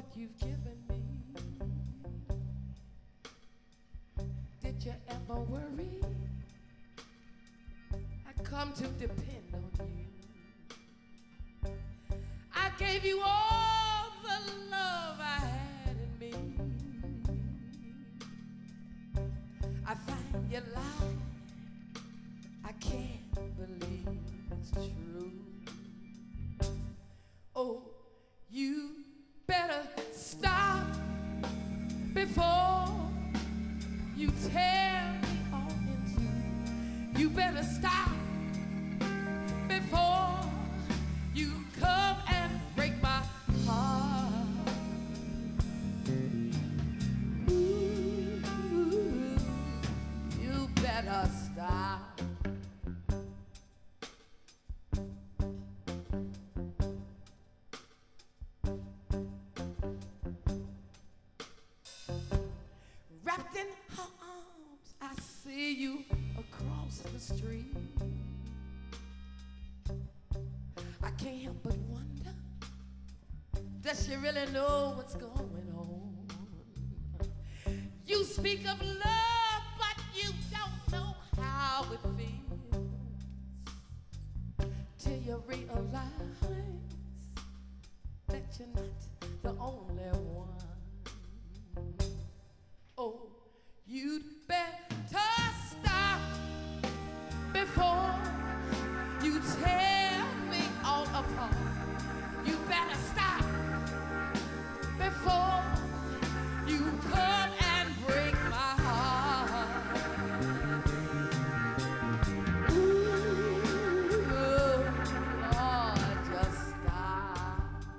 what you've given me. Did you ever worry? I come to depend on you. I gave you all the love I had in me. I find you lie. I can't believe it's true. Oh, you better stop before you tear me all in two. You better stop before you come and break my heart. Ooh, you better stop. Wrapped in her arms, I see you across the street. I can't help but wonder, does she really know what's going on? You speak of love, but you don't know how it feels till you realize that you're not the only one. Oh, you'd better stop before you tear me all apart. You better stop before you come and break my heart. Ooh, Lord, just stop.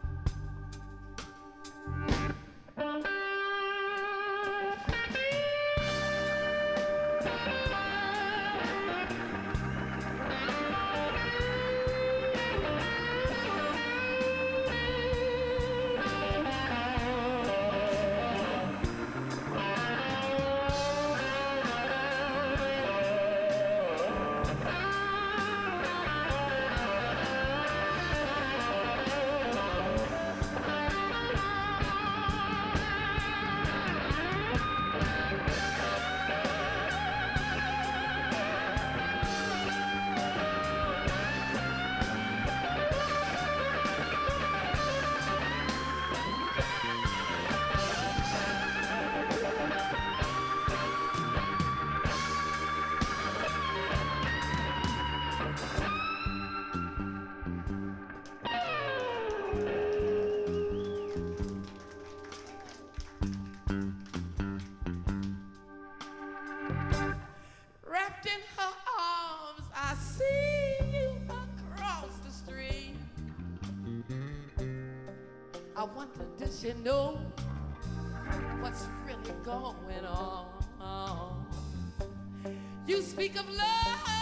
Wrapped in her arms, I see you across the street. I wonder, does she know what's really going on? You speak of love,